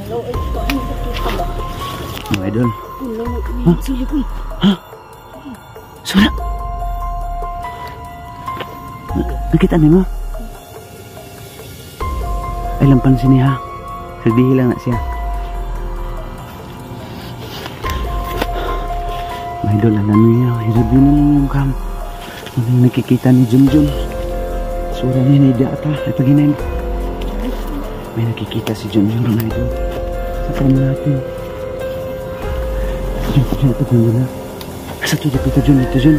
Mga idol. Ha? Sura? Nakita niyo mo? Ay lang pansin niya. Sagdihi lang na siya. Mga idol, alam niya. I-review na lang yung cam. Anong nakikita ni Junjun. Sura niya na idata. Ay paginayin. May nakikita si Junjun, mga idol. Sa cam natin. Jun, ito Junjun na. Asa ito, dapita Jun, ito Jun.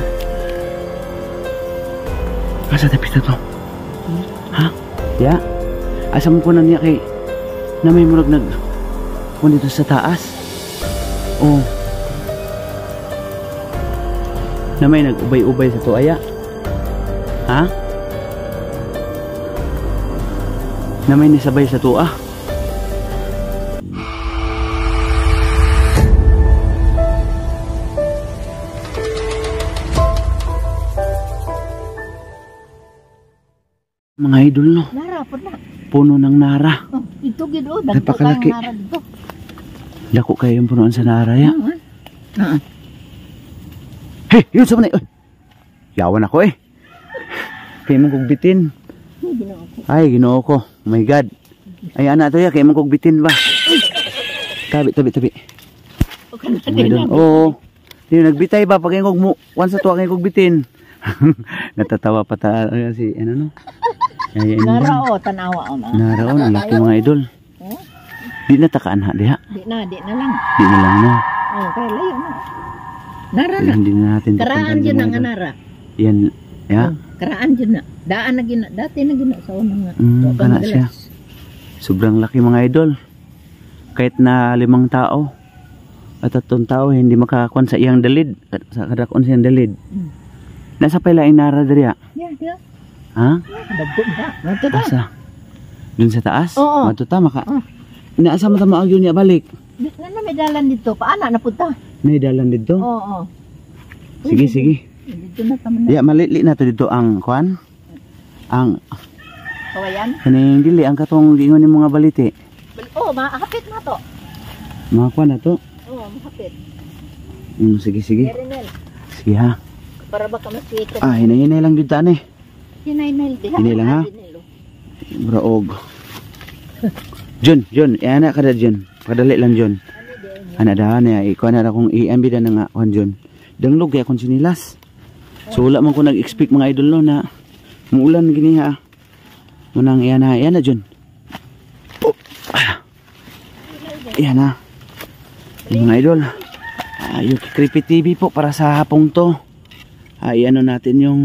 Asa dapita to? Ha? Ya? Asa mo po na niya kay na may murag nag kung dito sa taas? Oh. Na may nag-ubay-ubay sa tuaya? Ha? Na may nisabay sa tuwa? Mga idol, no? Nara po na. Puno ng nara. Oh, ito gido. Napakalaki. Nara dito. Dako kayo yung punuan sa nara, ya? Hey, yun sa manay. Yawan ako eh. Kaya mong kugbitin. Ay, ginoo ko. Oh my God. Ay, anak to ya. Kaya mong kugbitin ba? Tabi. Oo. Nagbitay ba? Pag yung kugmo. Once sa tuwa kayo kugbitin. Natatawa pa si ano no? Nara o, tanawa o na. Nara o, ang laki mga idol. Di na takaan ha, diha? Di na lang. Di na lang na. Oh, kaya layo na. Nara na. Hindi na natin. Karaan dyan nga nara. Yan, ya? Karaan dyan na. Daan na gina. Dati na gina sa unang nga. Kana siya. Sobrang laki mga idol. Kahit na 5 tao at 3 tao hindi makakakuan sa iyang dalid. Sa kadakon siyang dalid. Nasa pala yung nara diriya? Yeah. Ha? Dagdag ba? Matuta. Asa? Dun sa taas? Oo. Matuta, inaasa mo tama agyo niya balik? Ano may dalan dito? Paana napunta? May dalan dito? Oo. Sige. Dito na taman na. Ya, malili na to dito ang kuan? Ang Kawayan? kaning dili, ang katong gingon ni mga baliti. Oo, makakapit na to. Mga kuan na to? Oo, makapit. Sige. Erinel, Sige ha. para baka maswito. Hinay-hinay lang dito eh. Hinay-hinay. Hinay lang ha? Braog. Jun, anak kada Jun. Padali lang Jun. Anak dahan niya, ikaw na akong i-ambi na nga kuan Jun. Danglog kaya akong sinilas. So wala man ko nag-expect mga idol no na muulan gini ha. Munang iyan na Jun. Oh. Iyan na. Mga idol. Yung Creepy TV po para sa hapong to. Iano natin yung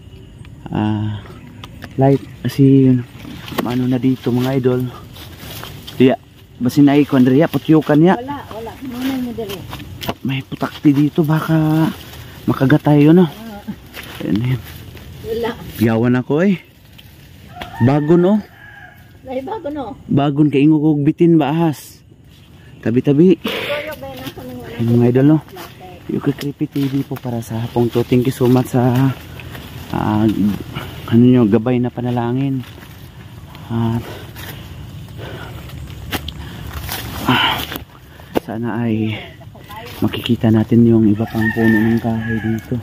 light kasi yun ano na dito mga idol. Diya basin ay kondriya putyukan niya. Wala. Muna mo dali. May putakti dito baka makagatay yun no. Wala. Yawan ako eh. Bago no. Dahil bago no. Bagon kay ingog bitin ba ahas. Tabi-tabi. Ay, mga idol no. Yung Creepy TV po para sa hapong to. Thank you so much sa ano nyo, gabay na panalangin. Sana ay makikita natin yung iba pang puno ng kahoy dito.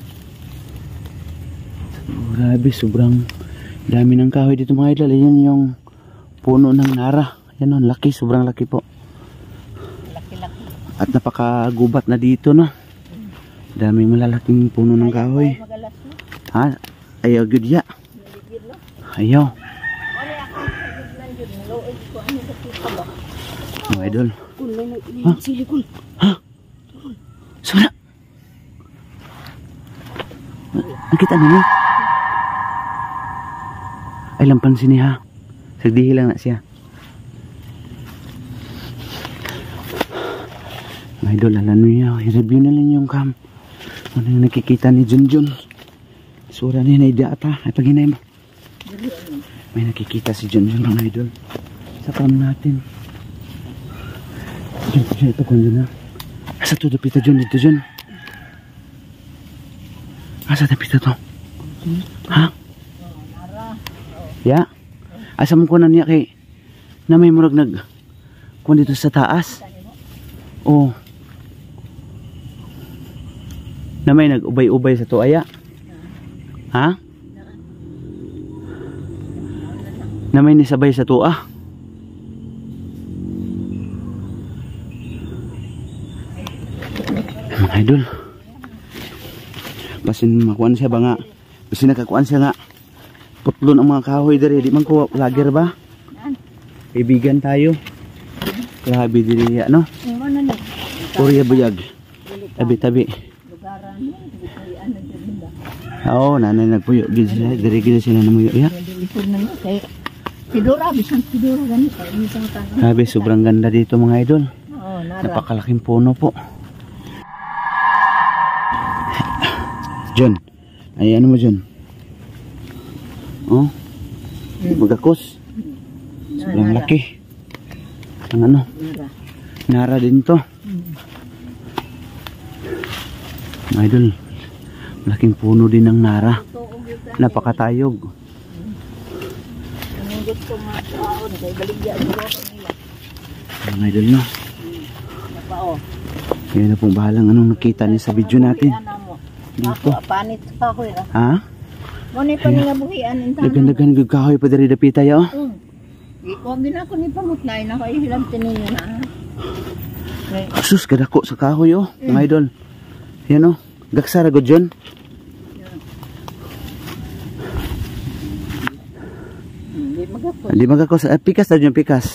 Grabe, sobrang dami ng kahoy dito mga idol. Yan yung puno ng nara. Yan o, laki, sobrang laki po. At napakagubat na dito no. Daming malalaking puno ng kahoy. Ha? Ayaw good ya. Ayaw. Mga idol. Ha? Ha? Sura? Nakita niyo? Ay lang pansin niya ha. Sagdihi lang na siya. Mga idol, alam niyo, i-review na lang yung cam. Ano yung nakikita ni Junjun? Sura niya na idata. Ay paghinay mo. May nakikita si Junjun mga idol. Sa cam natin. Junjun, ito kung Jun ha. Asa to dapita Jun? Dito Jun. Asa dapita to? Ha? Ya? Asa mo ko na niya kay na may murag nag kung dito sa taas. Oh. Na may nag-ubay-ubay sa tuaya. Ha? Na may nisabay sa tuwa. Mga idol. Basin makuan siya ba nga? Basin nakakuan siya nga. Putlon ang mga kahoy dari. Di man ko lager ba? Kaibigan tayo. Grabe diri no? Purya buyag. Tabi-tabi. Oo, nanay nagpuyo. Dari gila sila namuyo. Ya? Sidura, bisang sidura ganito. Grabe, sobrang ganda dito mga idol. Oo, nara. Napakalaking puno po. John, ay ano mo John? Oh, magakos. Sobrang laki. Ang ano? Nara din to. Mga idol, malaking puno din ng nara. Napakatayog. Gusto nga taon, kay baligya siguro nila. Mga idol no. Kaya na pong bahalang anong nakita niya sa video natin. Dito. Panit pa ko ira. Ha? Mo ni paningabuhian intan. Dagan-dagan gagkahoy pa diri dapita yo. Iko gina ko ni pamutlay na kay hilam tininyo na. Sus kadako sa kahoy oh, mga idol. Yan oh, gaksara gud John. Hindi magkakos. Pikas na dyan, pikas.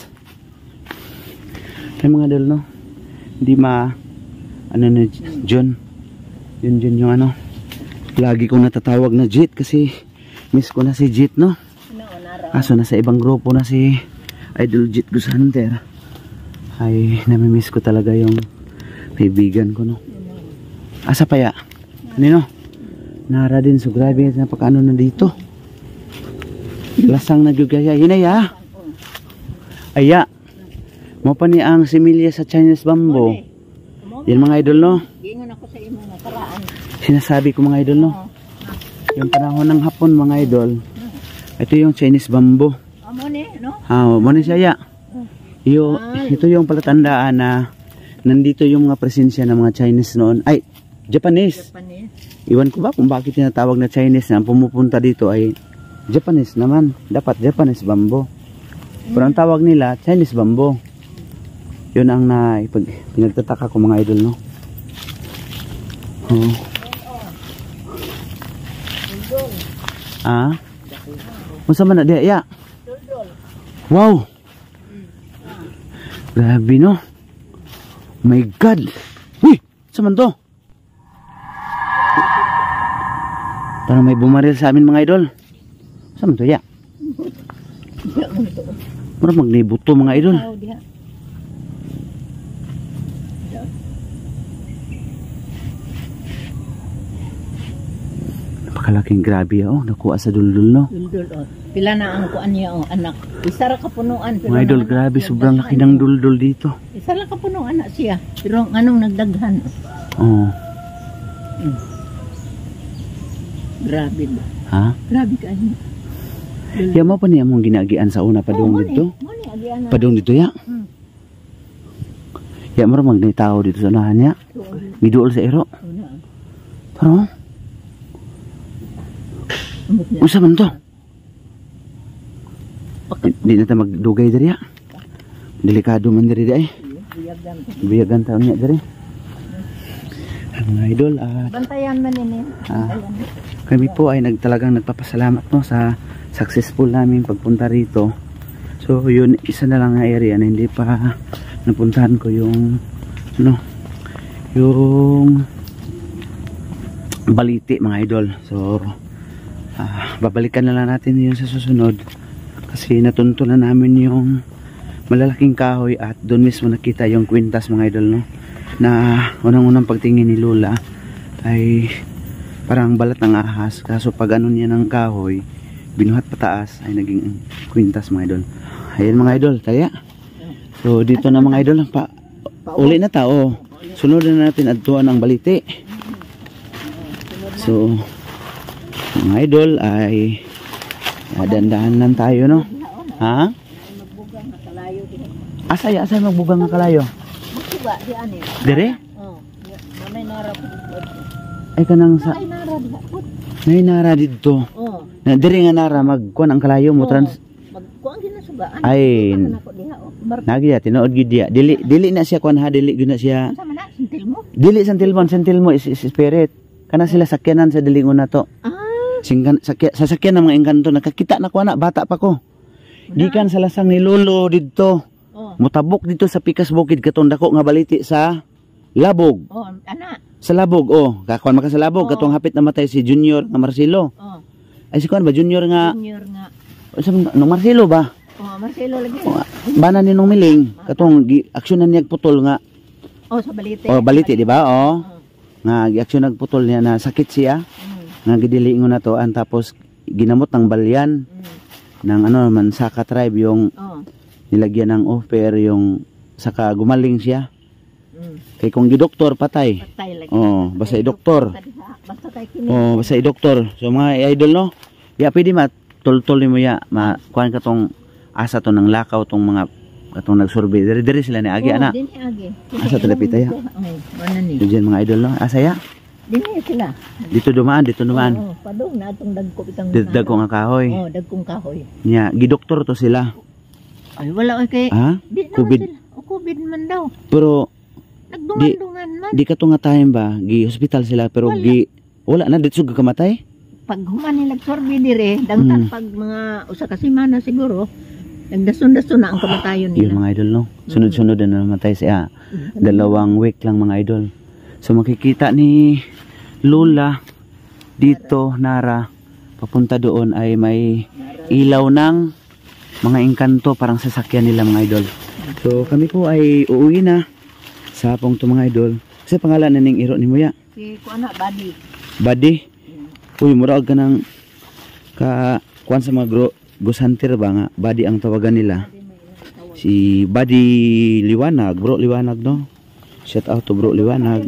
Ay mga idol, no? Hindi ano na, John. Yun yung ano. Lagi kong natatawag na Jit kasi miss ko na si Jit, no? Kaso nasa ibang grupo na si Idol Jit Gusanter. Ay, namimiss ko talaga yung kaibigan ko, no? Asa pa ya? Ano, no? Nara din, so grabe. Napakaano na dito. Lasang nagyugaya. Hinay ha. Aya. Mo pa ni ang similya sa Chinese bamboo. Yan mga idol no. Gingon ako sa imo nga karaan. Sinasabi ko mga idol no. Yung panahon ng hapon mga idol. Ito yung Chinese bamboo. Amo ni no? Mo ni siya ya. Ito yung palatandaan na nandito yung mga presensya ng mga Chinese noon. Ay, Japanese. Iwan ko ba kung bakit tinatawag na Chinese na pumupunta dito ay Japanese naman. Dapat Japanese bamboo. Pero ang tawag nila, Chinese bamboo. Yun ang pinagtataka ko mga idol, no? Oh. Ah? Masama na diya, ya? Wow! Grabe, no? My God! Uy! Saan to? Parang may bumaril sa amin mga idol. Saan to ya? Parang magnibuto mga idol. Napakalaking grabe oh. Nakuha sa duldul no. Duldul oh. Pila na ang kuan niya oh anak. Isa ra ka punuan. Mga idol grabe sobrang laki ng duldul dito. Isa ra ka punuan na siya. Pero anong nagdaghan? Oh. Grabe ba? Ha? Grabe ka niya. Ya mo pa niya mong ginagian sa una padung dito. Padung dito ya. Ya mo mag tao dito sa unahan niya. Giduol sa ero. Pero usa man to? Di na ta magdugay diri ya. Delikado man diri ay. Biyagan taon niya diri. Mga idol bantayan man ini. Kami po ay talagang nagpapasalamat no sa successful namin pagpunta rito. So yun isa na lang na area na hindi pa napuntahan ko yung yung Baliti mga idol. So babalikan na lang natin yun sa susunod kasi natunto na namin yung malalaking kahoy at doon mismo nakita yung kwintas mga idol no, na unang-unang pagtingin ni Lola ay parang balat ng ahas, kaso pag ano niya ng kahoy binuhat pataas ay naging kwintas mga idol. Ayan mga idol, kaya so dito na mga idol uli na tao, sunod na natin adtuan ang Baliti. So mga idol ay dandahan lang tayo no. Ha? Asay magbugang nga kalayo. Magsuga di ani. Dire? Oh. May nara po. Ay kanang sa Ay nara diha. nay nara didto. Oh. Na dire nga nara magkuan ang kalayo mo trans Magkuang ginasugaan. ay Ako diha oh. nagi ya tinuod gid dia. Dili na siya kuan ha, dili gyud na siya. Sama na sintil mo. Dili sentil mo is spirit. Kana sila sakyanan sa dilingon na to. Ah. Sasakyan ng mga engkanto nakakita na ko na bata pa ko. Gikan sa lasang ni lolo didto. Oh. Mutabok dito sa pikas bukid katong dako nga baliti sa Labog. Oh, ana. Sa Labog kakuan maka sa Labog Oo. katong hapit namatay si Junior nga Marcelo. Oh. Ay si kuan ba Junior nga Junior nga. no Marcelo ba? Oh, Marcelo lagi. Bana ni nung miling katong aksyonan niya putol nga. Oh, sa balite. Baliti di ba? Oh. Nga aksyon nagputol niya na sakit siya. Mm. Nga gidilingon na to tapos ginamot ng balyan ng man Saka tribe yung Oh. nilagyan ng offer yung saka gumaling siya. Mm. Kay kung gidoktor patay. Patay lagi. Basta i-doktor. Basta kay kini. Basta i-doktor. So mga idol no. Ya pwede matultol mo ya kuan ka tong asa to ng lakaw tong mga katong nagsurvey. Diri sila ni agi ana. Dinhi agi. Asa talapit ya? Oh, ano ni? Diyan mga idol no. Asa ya? Dinhi sila. Dito dumaan. Oh, padung na atong dagko itang. Dagko nga kahoy. Oh, dagkong kahoy. Nya gidoktor to sila. Ay wala kay. Ha? Di naman COVID. sila. O COVID man daw. Pero Nagdungan-dungan man. di ka to nga time ba gi hospital sila pero wala na dito ka kamatay. Pag human nila survey dire, dagtan pag mga usa ka semana siguro, nagdason-dason na ang kamatayon Yun nila. mga idol no. Sunod-sunod na namatay siya. 2 week lang mga idol. So makikita ni Lola dito Nara papunta doon ay may ilaw ng mga engkanto parang sasakyan nila mga idol. So kami po ay uuwi na sa hapong to mga idol. Kasi pangalan na ning iro ni Muya. Si kuana body. Buddy. Uy, murag ka ng kuan sa mga ghost hunter ba nga. Buddy ang tawagan nila. Si Buddy Liwanag. Bro Liwanag no. Shout out to Bro Liwanag.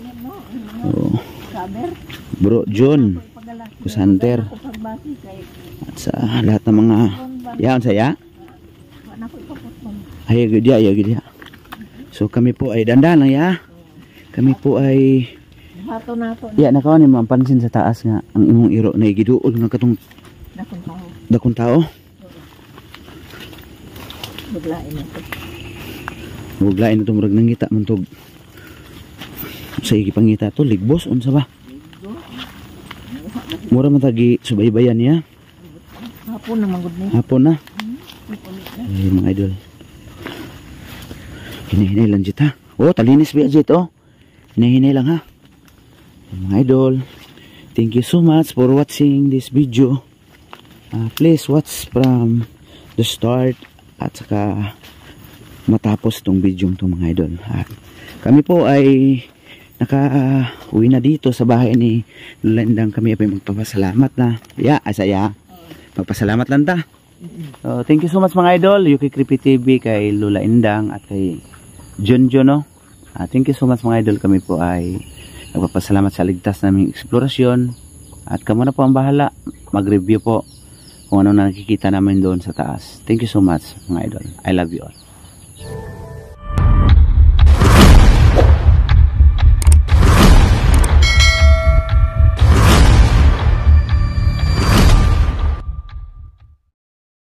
Oh. Saber. Bro John. Ghost hunter. Pagbati kay At sa lahat ng mga yaon saya. kuana ko ipapot mo. Ay gudya. So kami po ay dandan lang ya. Kami po ay Hato nato nakaw ni mapansin sa taas nga ang imong iro na giduol nga katong na kung tao. dakong tao. Buglain nato. Buglain na tumurag nangita man tog sa pangita to ligbos unsa ba? Mura man tagi subaybayan niya. Hapon na manggod ni. Hapon na. Ay mga idol. Hinahinay lang jit ha. Talinis ba jit hinahinay lang ha. Mga idol, thank you so much for watching this video. Please watch from the start at saka matapos tong video to mga idol. At kami po ay naka-uwi na dito sa bahay ni Lendang. Kami ay magpapasalamat na. Asaya. Magpasalamat lang ta. So, thank you so much mga idol. Yuki Creepy TV kay Lula Indang at kay Junjo no. Thank you so much mga idol. Kami po ay nagpapasalamat sa ligtas naming eksplorasyon. At kamo na po ang bahala. Mag-review po kung ano nakikita namin doon sa taas. Thank you so much mga idol. I love you all.